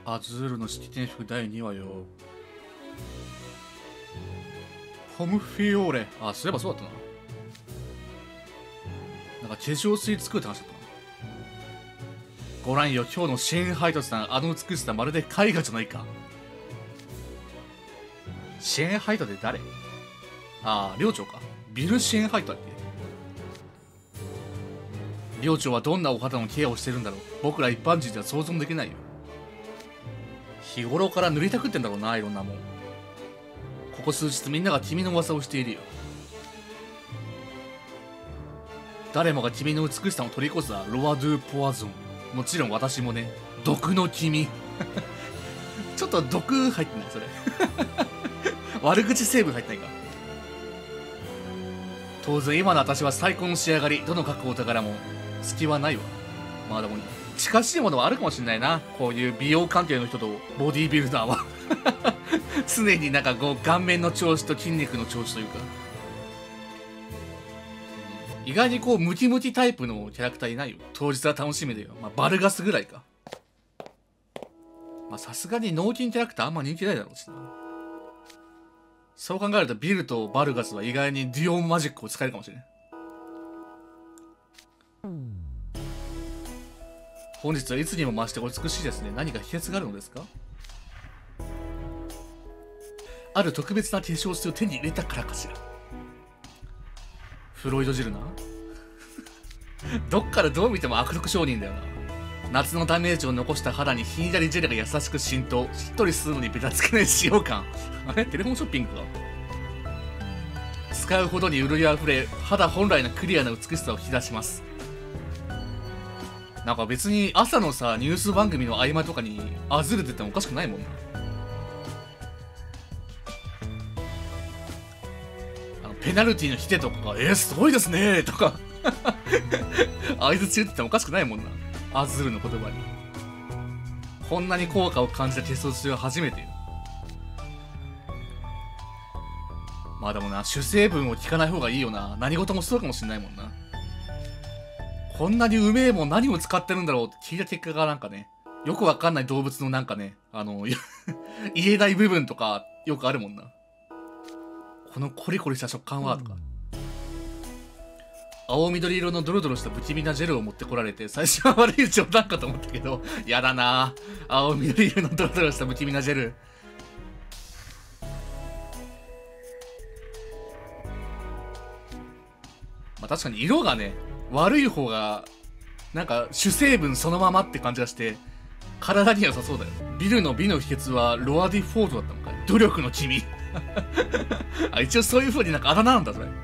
アズールの式典服第2話よ。ポムフィオーレ。あ、そういえばそうだったな。なんか化粧水作るって話だったな。ご覧よ、今日のシェーンハイトさん、あの美しさまるで絵画じゃないか。シェーンハイトって誰？ああ、寮長か。ビル・シェーンハイトだっけ？寮長はどんなお肌のケアをしてるんだろう。僕ら一般人では想像もできないよ。日頃から塗りたくってんだろうな、いろんなもん。ここ数日みんなが君の噂をしているよ。誰もが君の美しさを取り越さロワ・ドゥ・ポワゾン。もちろん私もね。毒の君。ちょっと毒入ってないそれ。悪口成分入ってないか。当然今の私は最高の仕上がり。どの格好だからも隙はないわ。まあでも近しいものはあるかもしれないな。こういう美容関係の人とボディービルダーは。常になんかこう顔面の調子と筋肉の調子というか。意外にこうムキムキタイプのキャラクターいないよ。当日は楽しみだよ。まあバルガスぐらいか。まあさすがに脳筋キャラクターあんま人気ないだろうしな。そう考えるとビルとバルガスは意外にデュオンマジックを使えるかもしれない。本日はいつにも増してお美しいですね。何か秘訣があるのですか？ある特別な化粧水を手に入れたからかしら。フロイド汁な。どっからどう見ても悪徳商人だよな。夏のダメージを残した肌にひんやりジェルが優しく浸透。しっとりするのにベタつけない使用感。あれテレフォンショッピングか。使うほどに潤いあふれ、肌本来のクリアな美しさを引き出します。なんか別に朝のさ、ニュース番組の合間とかにアズール出てもおかしくないもんな。ペナルティのヒデとかが、すごいですねとか、合図中って言ってもおかしくないもんな。アズールの言葉に。こんなに効果を感じた化粧水は初めてよ。まあでもな、主成分を聞かない方がいいよな。何事もそうかもしんないもんな。こんなにうめえもん何を使ってるんだろうって聞いた結果がなんかね、よくわかんない動物のなんかね、言えない部分とかよくあるもんな。このコリコリした食感はとか。青緑色のドロドロした不気味なジェルを持ってこられて、最初は悪い冗談かと思ったけど、やだなぁ。青緑色のドロドロした不気味なジェル。まあ確かに色がね、悪い方が、なんか主成分そのままって感じがして、体には良さそうだよ。ビルの美の秘訣はロア・ディ・フォートだったのかい。努力の君。あ、一応そういう風になんかあだ名なんだ、それ。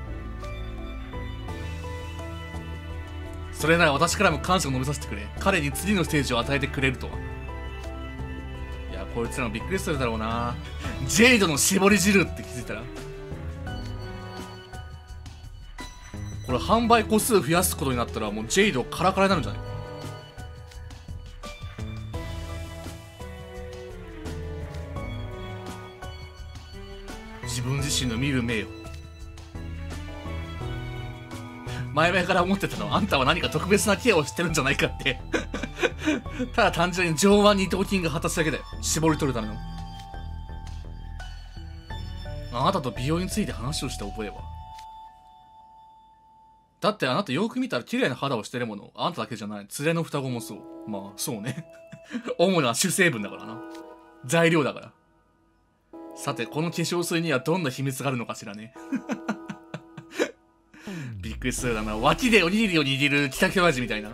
それなら私からも感謝を述べさせてくれ。彼に次のステージを与えてくれるとは。いや、こいつらもびっくりするだろうな。ジェイドの絞り汁って気づいたら。これ販売個数増やすことになったらもうジェイドカラカラになるんじゃない？自分自身の見る目よ。前々から思ってたのは、あんたは何か特別なケアをしてるんじゃないかって。ただ単純に上腕二頭筋が果たすだけだよ。絞り取るための。あなたと美容について話をした覚えは。だってあなたよく見たら綺麗な肌をしてるもの、あんただけじゃない。連れの双子もそう。まあ、そうね。主な主成分だからな。材料だから。さて、この化粧水にはどんな秘密があるのかしらね。びっくりするだな。脇でおにぎりを握る北京味みたいな。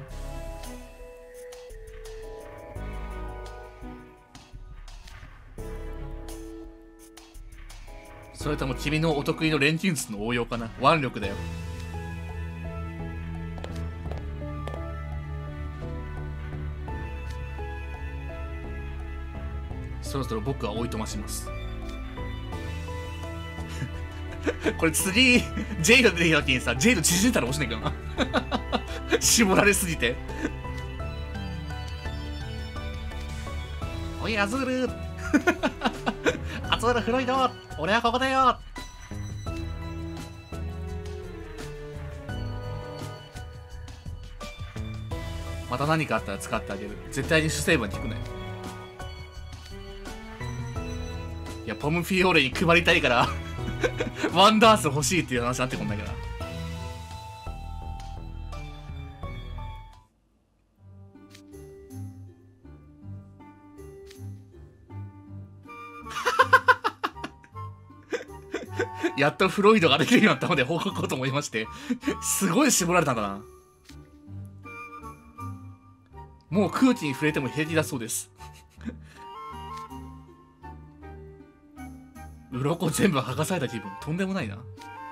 それとも君のお得意の錬金術の応用かな。腕力だよ。そろそろ僕はおいとまします。これ次、ジェイド出てきた時にさ、ジェイド縮んだら落ちないけどな。絞られすぎて。おい、アズールアズールフロイド俺はここだよ。また何かあったら使ってあげる。絶対に主成分に聞くね。 いや、ポムフィオーレに配りたいからワンダース欲しいっていう話になってこんだけど。やっとフロイドができるようになったので報告をと思いまして。すごい絞られたんだな。もう空気に触れても平気だそうです。鱗全部剥がされた気分、とんでもないな。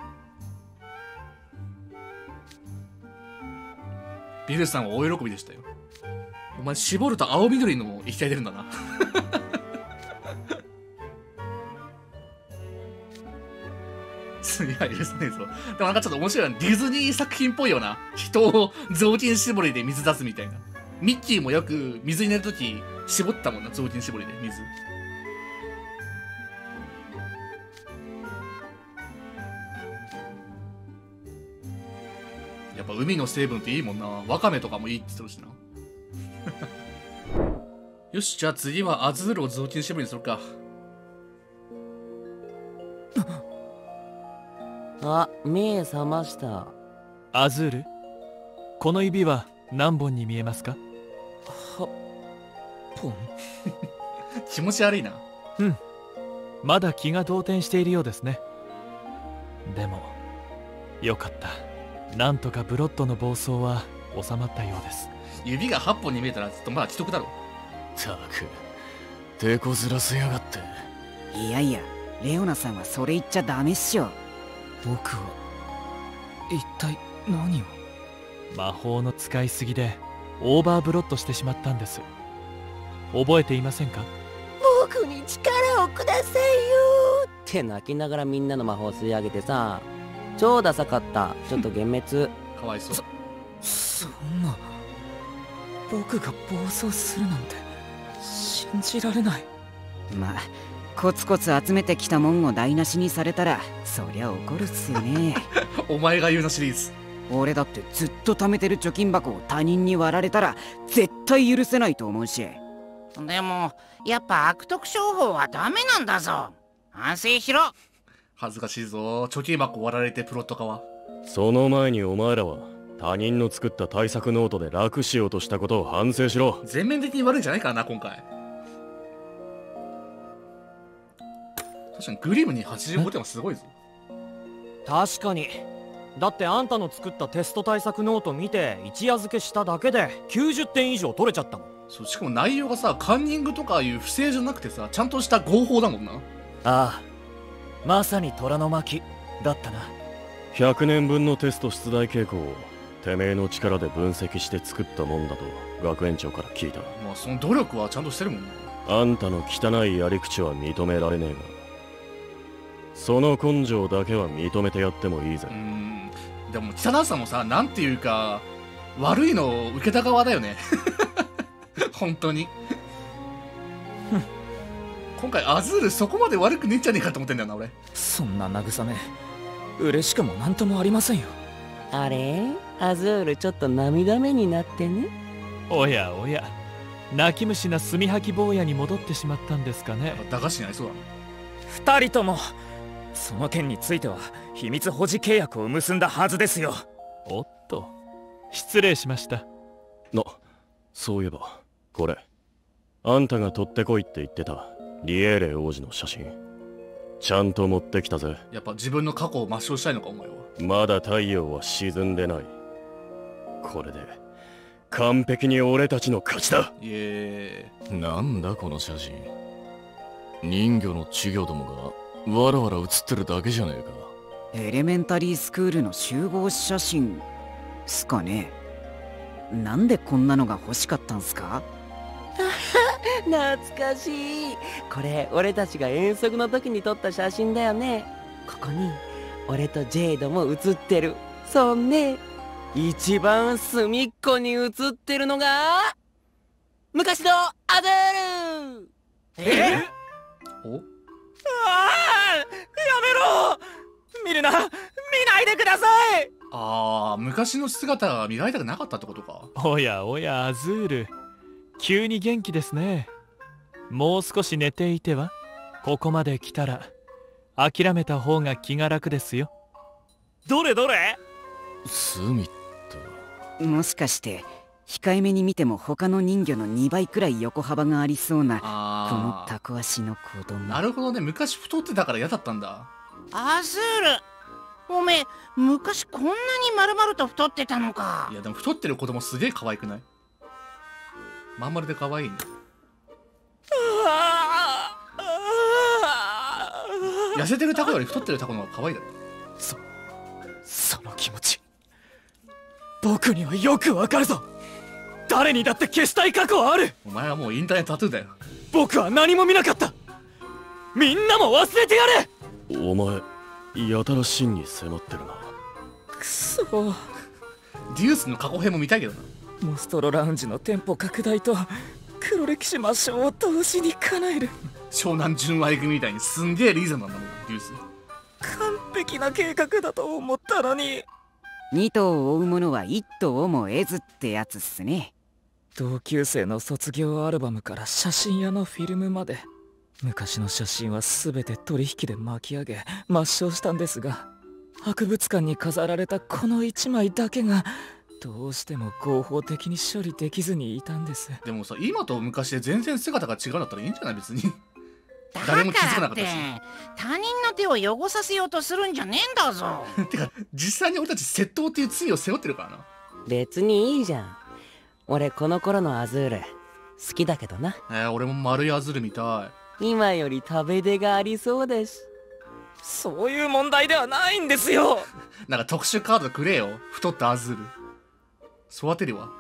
ビルさんは大喜びでしたよ。お前絞ると青緑の液体出るんだな。いや、許せねえぞ。でもなんかちょっと面白いな。ディズニー作品っぽいよな。人を雑巾絞りで水出すみたいな。ミッキーもよく水に寝るとき絞ったもんな、雑巾絞りで水。やっぱ海の成分っていいもんな。ワカメとかもいいって言ってるしな。よし、じゃあ次はアズールを雑巾絞りにするか。 あ、目覚ました。 アズール、この指は何本に見えますか？ は、ポン。 気持ち悪いな。 うん、まだ気が動転しているようですね。でもよかった。なんとかブロッドの暴走は収まったようです。 指が8本に見えたらちょっとまだ既得だろ。 たく、手こずらせやがって。 いやいや、レオナさんはそれ言っちゃダメっしょ。 僕は一体何を？ 魔法の使いすぎでオーバーブロッドしてしまったんです。覚えていませんか？ 僕に力をくださいよって泣きながらみんなの魔法を吸い上げてさ、超ダサかった。ちょっと幻滅。 かわいそう。 そんな、僕が暴走するなんて信じられない。 まあコツコツ集めてきたもんを台無しにされたらそりゃ怒るっすよね。 お前が言うなシリーズ。 俺だってずっと貯めてる貯金箱を他人に割られたら絶対許せないと思うし。 でもやっぱ悪徳商法はダメなんだぞ。反省しろ。 恥ずかしいぞ。貯金箱割られてプロット化は。 その前にお前らは他人の作った対策ノートで楽しようとしたことを反省しろ。 全面的に悪いんじゃないからな今回。確かにグリムに85点はすごいぞ。 確かに。だってあんたの作ったテスト対策ノート見て一夜漬けしただけで90点以上取れちゃったもん。 そう、しかも内容がさ、カンニングとかいう不正じゃなくてさ、ちゃんとした合法だもんな。 ああ、まさに虎の巻だったな。 100年分のテスト出題傾向をてめえの力で分析して作ったもんだと学園長から聞いた。 まあその努力はちゃんとしてるもんな。 あんたの汚いやり口は認められねえが、その根性だけは認めてやってもいいぜ。 でも汚さもさ、なんていうか悪いのを受けた側だよね。本当に。今回アズールそこまで悪くねえんじゃねえかと思ってんだよな俺。 そんな慰め嬉しくもなんともありませんよ。 あれ、アズールちょっと涙目になってね。 おやおや、泣き虫な墨吐き坊やに戻ってしまったんですかね。 駄菓子になりそうだ。 二人ともその件については秘密保持契約を結んだはずですよ。 おっと、失礼しました。 そういえばこれ、あんたが取ってこいって言ってたリエーレ王子の写真ちゃんと持ってきたぜ。 やっぱ自分の過去を抹消したいのかお前は。 まだ太陽は沈んでない。これで完璧に俺たちの勝ちだ。 イエーイ。 なんだこの写真。人魚の稚魚どもがわらわら写ってるだけじゃねえか。 エレメンタリースクールの集合写真すかね。なんでこんなのが欲しかったんすか？ 懐かしい。これ俺たちが遠足の時に撮った写真だよね。ここに俺とジェイドも写ってる。そうね。一番隅っこに写ってるのが昔のアズール。 お？ ああ、やめろ。見るな、見ないでください。 昔の姿が見られたくなかったってことか。 おやおや、アズール、急に元気ですね。もう少し寝ていては。 ここまで来たら諦めた方が気が楽ですよ。 どれどれ？ スミット。 もしかして控えめに見ても他の人魚の2倍くらい横幅がありそうなこのあタコ足の子供。 なるほどね。昔太ってたから嫌だったんだ。 アズール、おめえ昔こんなに丸々と太ってたのか。 いやでも太ってる子供すげえ可愛くない？まん丸で可愛いね。痩せてるタコより太ってるタコの方が可愛いだろ。 その気持ち僕にはよくわかるぞ。誰にだって消したい過去はある。 お前はもうインターネットタトゥーだよ。 僕は何も見なかった。みんなも忘れてやれ。 お前やたら真に迫ってるな。 くそ。 デュースの過去編も見たいけどな。 モンストロラウンジの店舗拡大と黒歴史抹消を同時に叶える湘南純愛組みたいにすんげえリーズンなんだもん、デュース。 完璧な計画だと思ったのに。 2頭を追う者は1頭をも得ずってやつっすね。 同級生の卒業アルバムから写真屋のフィルムまで昔の写真は全て取引で巻き上げ抹消したんですが、博物館に飾られたこの1枚だけがどうしても合法的に処理できずにいたんです。 でもさ、今と昔で全然姿が違うんだったらいいんじゃない？別にだ誰も気づかからってなかったし。 他人の手を汚させようとするんじゃねえんだぞ。 てか実際に俺たち窃盗っていう罪を背負ってるからな。 別にいいじゃん。俺この頃のアズール好きだけどな。 俺も丸いアズールみた今より食べ出がありそうです。 そういう問題ではないんですよ。 い。なんか特殊カードくれよ、太ったアズール。育てるわ。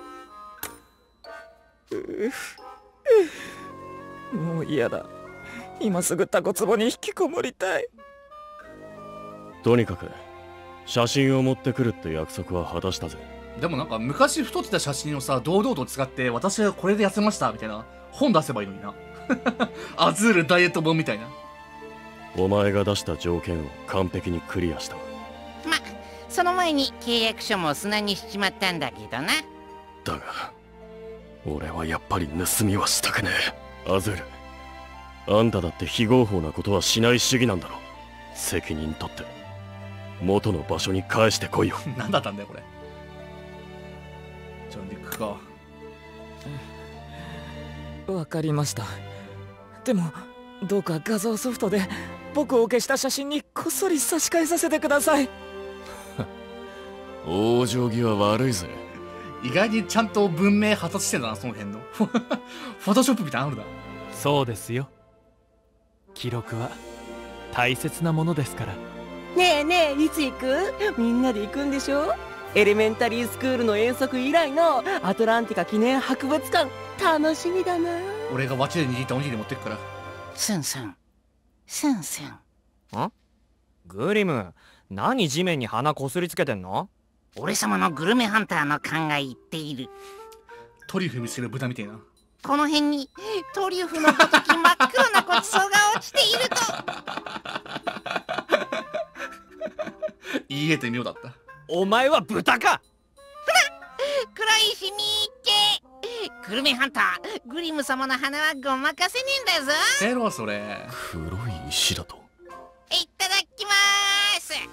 もう嫌だ。今すぐタコ壺に引きこもりたい。 とにかく写真を持ってくるって約束は果たしたぜ。 でもなんか昔太ってた写真をさ、堂々と使って私はこれで痩せましたみたいな本出せばいいのにな。アズールダイエット本みたいな。 お前が出した条件を完璧にクリアした。 ま、その前に契約書も砂にしちまったんだけどな。 だが俺はやっぱり盗みはしたくねえ。アズール、あんただって非合法なことはしない主義なんだろ。責任取って元の場所に返してこいよ。 何だったんだよこれ。じゃあ行くか。 わかりました。でもどうか画像ソフトで僕を消した写真にこっそり差し替えさせてください。 往生際悪いぜ。 意外にちゃんと文明発達してんだな、その辺の。フォトショップみたいなのあるな。 そうですよ。記録は大切なものですから。 ねえねえ、いつ行く？みんなで行くんでしょ？エレメンタリースクールの遠足以来のアトランティカ記念博物館、楽しみだな。 俺が脇で握ったおにぎり持ってくから。 スンスンスンスン。 ん？グリム、何地面に鼻こすりつけてんの？ 俺様のグルメハンターの勘が言っている。 トリュフ見つける豚みたいな。 この辺にトリュフのごとき真っ黒なごちそうが落ちていると。 いいえって妙だった。 お前は豚か。 黒いしみっけ。グルメハンターグリム様の鼻はごまかせねえんだぞ。 せろそれ。 黒い石だと。 いただきまーす。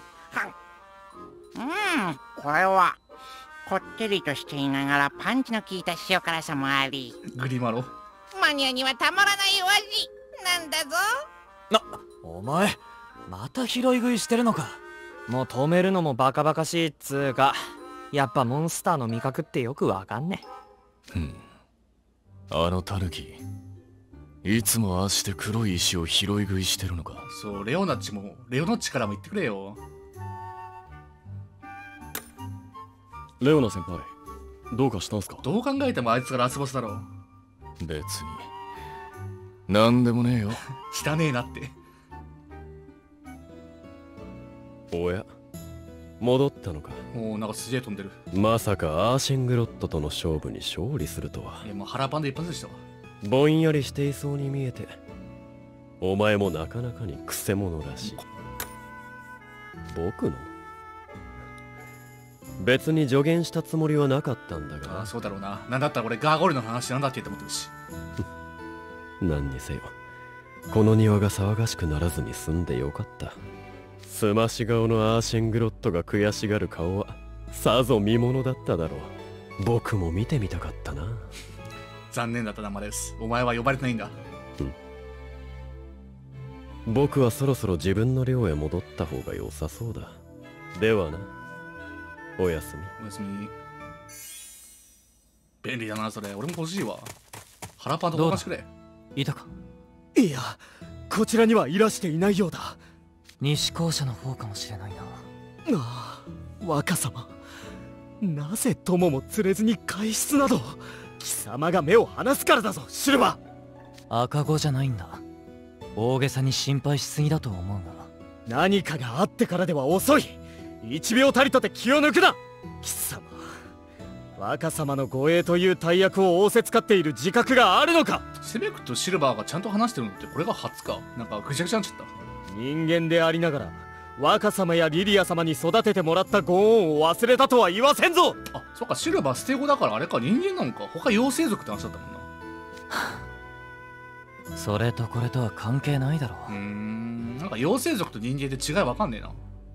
これはこってりとしていながらパンチの効いた塩辛さもあり、 グリマロ。 マニアにはたまらないお味なんだぞ。 お前また拾い食いしてるのか。もう止めるのもバカバカしいっつうか、やっぱモンスターの味覚ってよくわかんねえ。 あのタヌキいつもああして黒い石を拾い食いしてるのか。 そう、レオナッチからも言ってくれよ。 レオナ先輩、どうかしたんすか？ どう考えてもあいつがラスボスだろ。 別になんでもねえよ。 汚ねえなって。 おや、戻ったのか。 もうなんかすげえ飛んでる。 まさかアーシェングロットとの勝負に勝利するとは。 もう腹パンで一発でしたわ。 ぼんやりしていそうに見えて、お前もなかなかにクセ者らしい。僕の別に助言したつもりはなかったんだが。 ああ、そうだろうな。なんだったら俺ガーゴイルの話なんだって言って思ってるし。 何にせよこの庭が騒がしくならずに済んでよかった。すまし顔のアーシェングロットが悔しがる顔はさぞ見ものだっただろう。僕も見てみたかったな。 残念だったな、マレウス。お前は呼ばれてないんだ。 僕はそろそろ自分の寮へ戻った方が良さそうだ。ではな、おやすみ。 おやすみ。便利だな、それ。俺も欲しいわ。腹パンと交換してくれ。 いたか？ いや、こちらにはいらしていないようだ。 西校舎の方かもしれないな。 ああ、若様、なぜ友も連れずに外出など。貴様が目を離すからだぞ、シルバー。赤子じゃないんだ。大げさに心配しすぎだと思うが。 何かがあってからでは遅い。1秒たりとて気を抜くな。貴様、若様の護衛という大役を仰せつかっている自覚があるのか。 セベクとシルバーがちゃんと話してるのってこれが初か。なんかぐちゃぐちゃになっちゃった。 人間でありながら若様やリリア様に育ててもらったご恩を忘れたとは言わせんぞ。 あ、そっか、シルバー捨て子だからあれか、人間なのか。他妖精族って話だったもんな。 それとこれとは関係ないだろう。 なんか妖精族と人間で違いわかんねえな。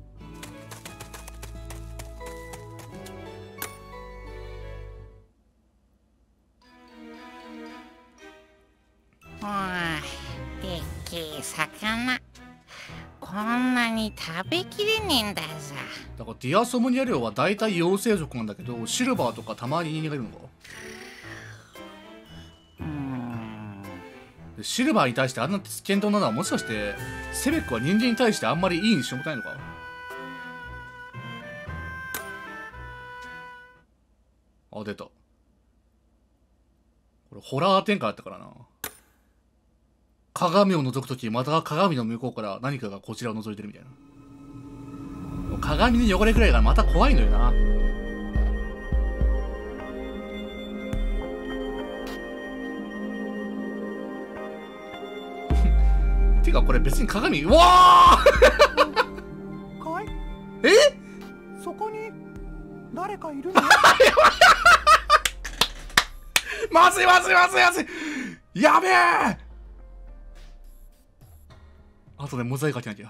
でっけえ魚、こんなに食べきれねえんだぞ。 だからディアソムニア寮は大体妖精族なんだけど、シルバーとかたまに人間がいるのか。でシルバーに対してあんな検討なのは、もしかしてセベックは人間に対してあんまりいい印象もないのか。あ、出た。これホラー展開だったからな。鏡を覗くとき、また鏡の向こうから何かがこちらを覗いてるみたいな。鏡に汚れくらいがまた怖いのよな。てかこれ別に鏡、うわーかい？ え？ そこに誰かいるの？ まずいまずいまずいまずい、やべえ。あとでモザイクかけなきゃ。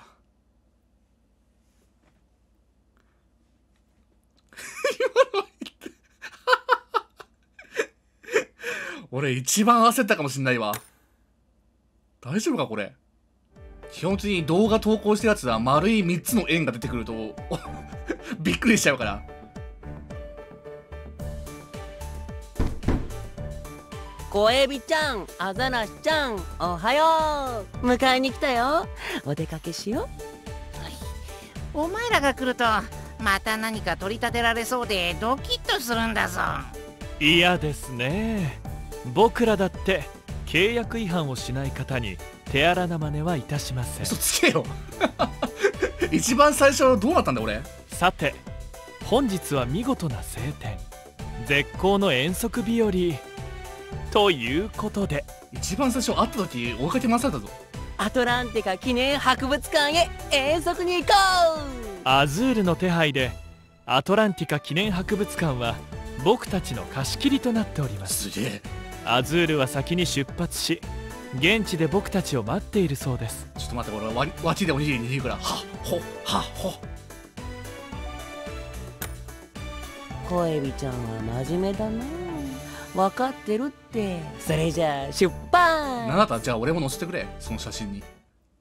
俺一番焦ったかもしんないわ。大丈夫かこれ。基本的に動画投稿してるやつは丸い3つの円が出てくるとびっくりしちゃうから。 小エビちゃん、アザラシちゃん、おはよう。迎えに来たよ。お出かけしよう。お前らが来るとまた何か取り立てられそうでドキッとするんだぞ。 嫌ですね。僕らだって契約違反をしない方に手荒な真似はいたしません。 嘘つけよ。一番最初どうなったんだ俺。 さて、本日は見事な晴天、絶好の遠足日和ということで、 一番最初会った時追いかけ回されたぞ。 アトランティカ記念博物館へ遠足に行こう。 アズールの手配でアトランティカ記念博物館は僕たちの貸し切りとなっております。 すげえ。 アズールは先に出発し、現地で僕たちを待っているそうです。 ちょっと待って、俺脇でおにぎり握るから。はっほはっほ。 小エビちゃんは真面目だな。分かってるって。それじゃあ出発。 なんだったらじゃあ俺も載せてくれ、その写真に。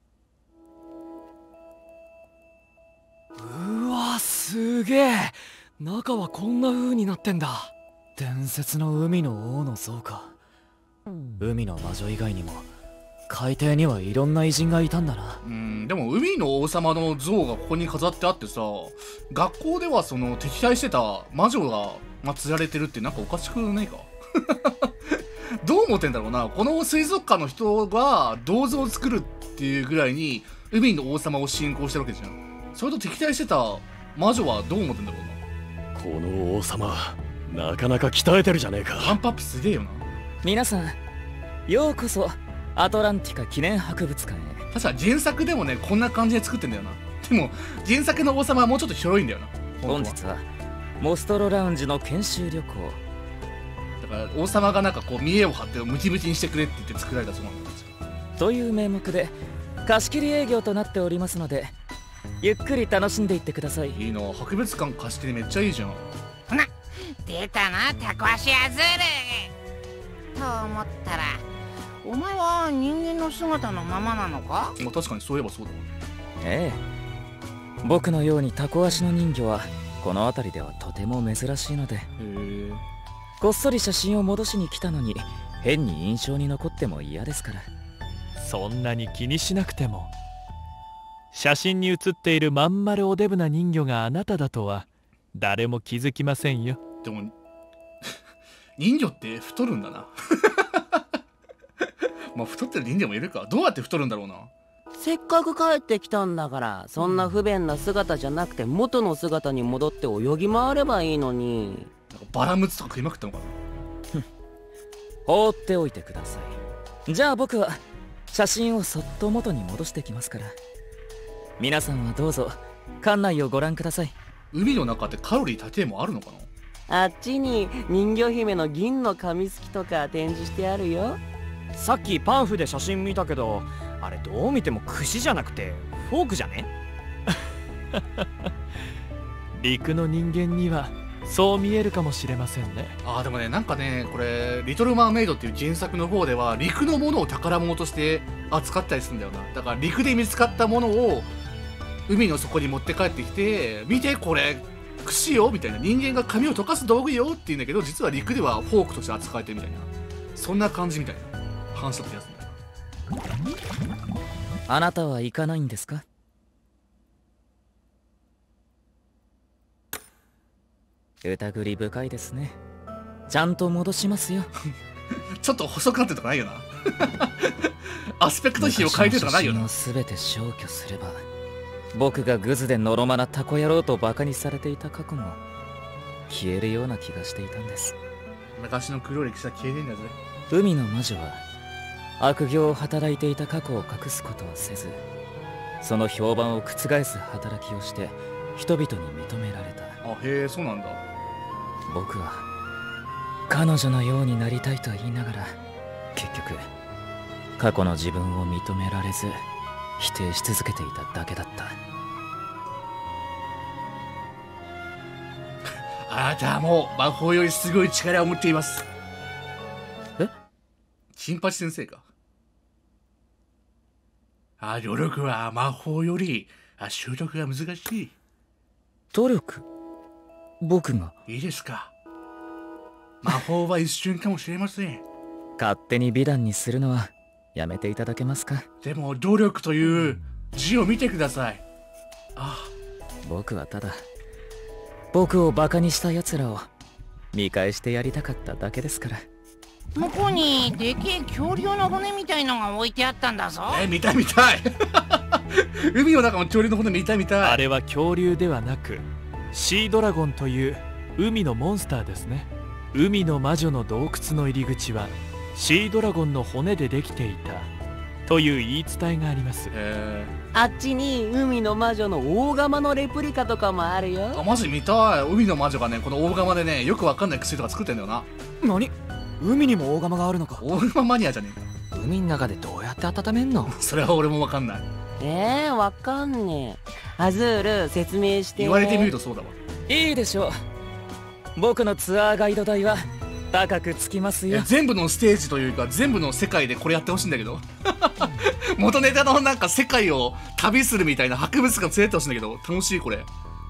うわ、すげえ。中はこんな風になってんだ。 伝説の海の王の像か。海の魔女以外にも海底にはいろんな偉人がいたんだな。 でも海の王様の像がここに飾ってあってさ、学校ではその敵対してた魔女が祀られてるってなんかおかしくないか。どう思ってんだろうな。この水族館の人が銅像を作るっていうぐらいに海の王様を信仰してるわけじゃん。それと敵対してた魔女はどう思ってんだろうな。 この王様なかなか鍛えてるじゃねえか。 ワンパップすげえよな。 皆さんようこそアトランティカ記念博物館へ。 確か原作でもねこんな感じで作ってんだよな。でも原作の王様はもうちょっと広いんだよな。 本日はモストロラウンジの研修旅行だから王様がなんかこう見栄を張ってムキムキにしてくれって言って作られたそうなんですよ。 という名目で貸し切り営業となっておりますので、ゆっくり楽しんでいってください。 いいな、博物館貸し切りめっちゃいいじゃん。 出たな、タコ足アズールと思ったら、お前は人間の姿のままなのか？ まあ確かにそういえばそうだわ。 ええ、僕のようにタコ足の人魚はこの辺りではとても珍しいので、こっそり写真を戻しに来たのに変に印象に残っても嫌ですから。 そんなに気にしなくても。写真に写っているまん丸おデブな人魚があなただとは誰も気づきませんよ。 でも人魚って太るんだな。まあ太ってる人魚もいるか。どうやって太るんだろうな。 せっかく帰ってきたんだから、そんな不便な姿じゃなくて元の姿に戻って泳ぎ回ればいいのに。 なんかバラムツとか食いまくったのかな。 放っておいてください。じゃあ僕は写真をそっと元に戻してきますから、皆さんはどうぞ館内をご覧ください。 海の中ってカロリー高いもあるのかな。 あっちに人魚姫の銀の紙すきとか展示してあるよ。 さっきパンフで写真見たけど、あれどう見ても串じゃなくてフォークじゃね？ 陸の人間にはそう見えるかもしれませんね。 あーでもね、なんかね、これ「リトル・マーメイド」っていう原作の方では陸のものを宝物として扱ったりするんだよな。だから陸で見つかったものを海の底に持って帰ってきて、見てこれ串よみたいな、人間が紙を溶かす道具よって言うんだけど、実は陸ではフォークとして扱えてるみたいな、そんな感じみたいな話だったやつだよ。 あなたは行かないんですか？疑り深いですね。ちゃんと戻しますよ。 ちょっと細くなってるとかないよな。アスペクト比を変えてるとかないよな。 昔の写真を全て消去すれば、僕がグズでのろまなタコ野郎とバカにされていた過去も消えるような気がしていたんです。 昔の黒い歴史は消えねえんだぜ。 海の魔女は悪行を働いていた過去を隠すことはせず、その評判を覆す働きをして人々に認められた。 あ、へえ、そうなんだ。 僕は彼女のようになりたいと言いながら、結局過去の自分を認められず否定し続けていただけだった。 あなたはもう魔法よりすごい力を持っています。 え？ 金八先生か。努力は魔法より習得が難しい。 努力？僕が？ いいですか。魔法は一瞬かもしれません。 勝手に美談にするのはやめていただけますか。 でも努力という字を見てください。 僕はただ僕をバカにした奴らを見返してやりたかっただけですから。 向こうにでけえ恐竜の骨みたいのが置いてあったんだぞ。 見たい見たい。海の中の恐竜の骨見たい見たい。 あれは恐竜ではなくシードラゴンという海のモンスターですね。海の魔女の洞窟の入り口はシードラゴンの骨でできていたという言い伝えがあります。 あっちに海の魔女の大釜のレプリカとかもあるよ。 マジ見たい。海の魔女がね、この大釜でね、よくわかんない薬とか作ってんだよな。 何？海にも大釜があるのか？ 大釜マニアじゃねえか。 海の中でどうやって温めんの？ それは俺もわかんない。 わかんねえ。アズール説明して。 言われてみるとそうだわ。 いいでしょう。僕のツアーガイド代は高くつきますよ。 全部のステージというか全部の世界でこれやってほしいんだけど。元ネタのなんか世界を旅するみたいな博物館連れてってほしいんだけど、楽しいこれ。 やっ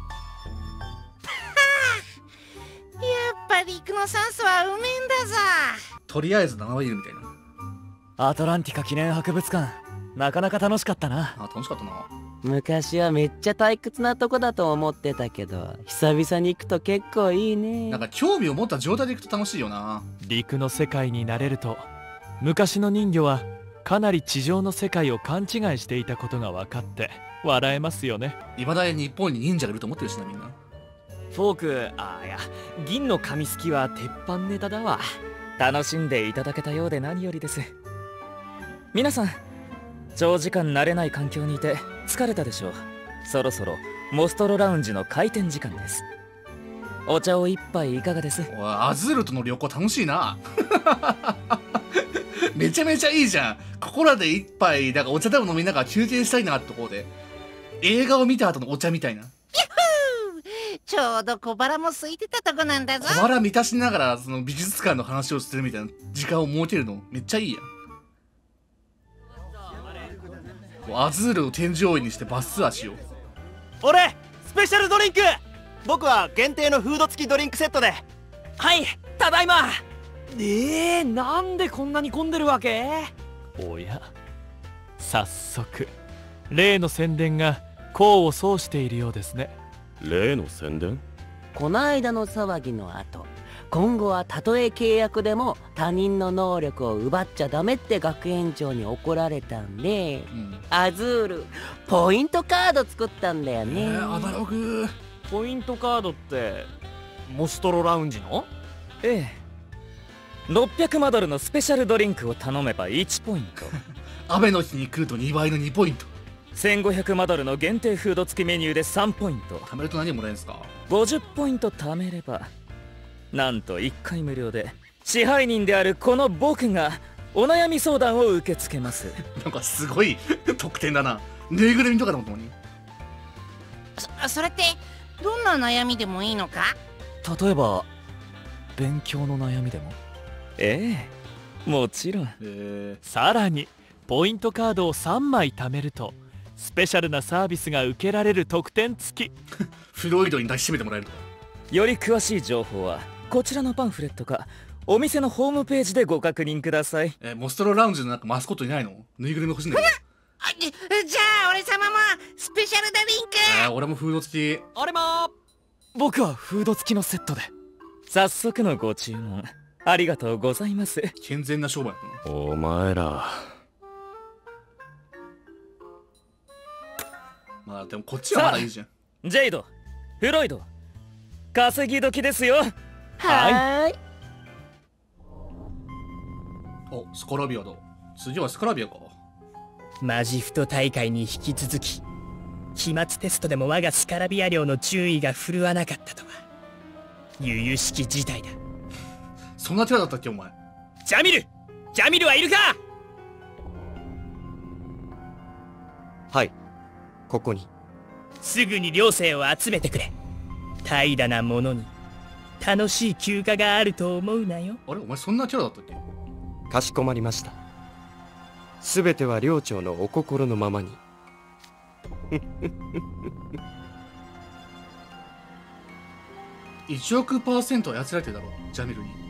ぱ陸の酸素はうめえんだぞ。 とりあえず7羽いるみたいな。 アトランティカ記念博物館、なかなか楽しかったな。 楽しかったな。 昔はめっちゃ退屈なとこだと思ってたけど、久々に行くと結構いいね。 なんか興味を持った状態で行くと楽しいよな。 陸の世界に慣れると昔の人魚はかなり地上の世界を勘違いしていたことが分かって笑えますよね。 未だに日本に忍者がいると思ってるしな、みんな。 フォーク、いや銀の紙すきは鉄板ネタだわ。 楽しんでいただけたようで何よりです。皆さん長時間慣れない環境にいて疲れたでしょう。そろそろモストロラウンジの開店時間です。お茶を一杯いかがです？ アズールとの旅行楽しいな。 めちゃめちゃいいじゃん。ここらで一杯なんかお茶でも飲みながら休憩したいなってところで、映画を見た後のお茶みたいな。 ちょうど小腹も空いてたとこなんだぞ。 小腹満たしながらその美術館の話をするみたいな時間を設けるのめっちゃいいやん。アズールを添乗員にしてバスツアーしよう。 俺スペシャルドリンク。僕は限定のフード付きドリンクセットで。 はい、ただいま。なんでこんなに混んでるわけ？ おや、早速例の宣伝が功を奏しているようですね。 例の宣伝？ この間の騒ぎの後、今後はたとえ契約でも他人の能力を奪っちゃダメって学園長に怒られたんで、アズールポイントカード作ったんだよね。 アナログ。 ポイントカードってモストロラウンジの？ ええ、600マドルのスペシャルドリンクを頼めば1ポイント雨の日に来ると2倍の2ポイント。 1500マドルの限定フード付きメニューで3ポイント。 貯めると何もらえるんすか 50ポイント貯めればなんと1回無料で支配人であるこの僕がお悩み相談を受け付けます。 なんかすごい特典だな。ぬいぐるみとかでもともに。 それってどんな悩みでもいいのか？ 例えば勉強の悩みでも？ええ、もちろん。 さらにポイントカードを3枚貯めるとスペシャルなサービスが受けられる特典付きフロイドに抱きしめてもらえると。 より詳しい情報はこちらのパンフレットかお店のホームページでご確認ください。 モストロラウンジのなんかマスコットいないの？ぬいぐるみ欲しいんだけど。 じゃあ俺様もスペシャルドリンク。 俺もフード付き。 俺も。 僕はフード付きのセットで。早速のご注文ありがとうございます。 健全な商売だな。 お前ら。 まあでもこっちはまだいいじゃん。 ジェイド、フロイド、稼ぎ時ですよ。 はい。 お、スカラビアだ。次はスカラビアか。 マジフト大会に引き続き期末テストでも我がスカラビア領の注意が振るわなかったとは由々しき事態だ。 そんな手だったっけお前。 ジャミルはいるか？ はい、ここに。 すぐに寮生を集めてくれ。怠惰なものに楽しい休暇があると思うなよ。 あれお前そんなキャラだったっけ？ かしこまりました。すべては寮長のお心のままに。 1億%操られてるだろジャミルに。